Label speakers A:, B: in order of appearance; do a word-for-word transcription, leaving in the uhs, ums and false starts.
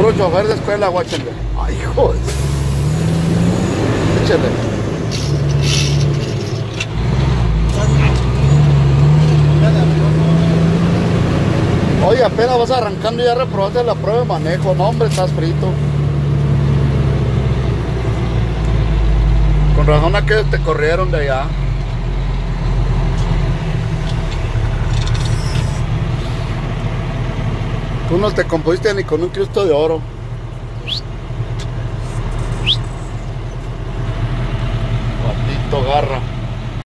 A: Puro chofer de escuela, guáchenle. Ay, hijo de... Échale. Oye, apenas vas arrancando y ya reprobaste la prueba de manejo. No, hombre, estás frito. Con razón aquellos te corrieron de allá. Tú no te compusiste ni con un Cristo de oro. Patito garra.